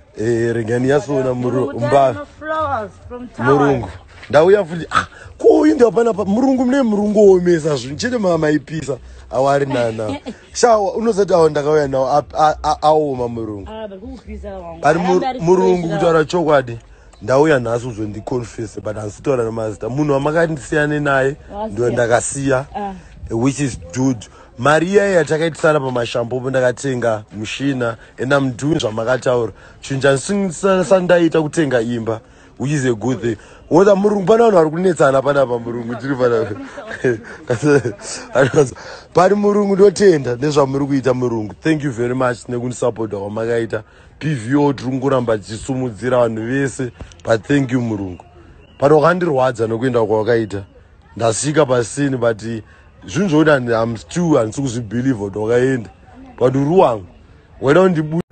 Regani yasona murungu. Ndauya futi ko inda pana murungu mune murungu omesa zvinhu chete maipisa awari nana. Shawa unozati awo ndakauya nawo aoma murungu. Ari murungu kutaura chokwadi. Ndauya nhasi uzondiconfess but handitaura namazita. Munhu wamakandisiyane naye ndo ndakasiya which is dude. Maria yatakaitisana pamashambo ndakatenga mushina ena mudhuni zvamakataura. Chinhu chandisandaita kutenga imba which is a good thing. Woza murungu pana vanhu vari kunetsana panapa murungu tiri panapa. Pari murungu ndotenda nezvamuri kuita murungu. Thank you very much nekundisupporta kwamakaita. PVO tiri kungoramba tichisumudzira vanhu vese but thank you murungu. Pari wakandirwadza nokuenda kwawakaita. Ndasvika pasini but zvinhu zvokuti I'm still handisi kuzvibhilievha kuti wakaenda but uri wangu weda undibu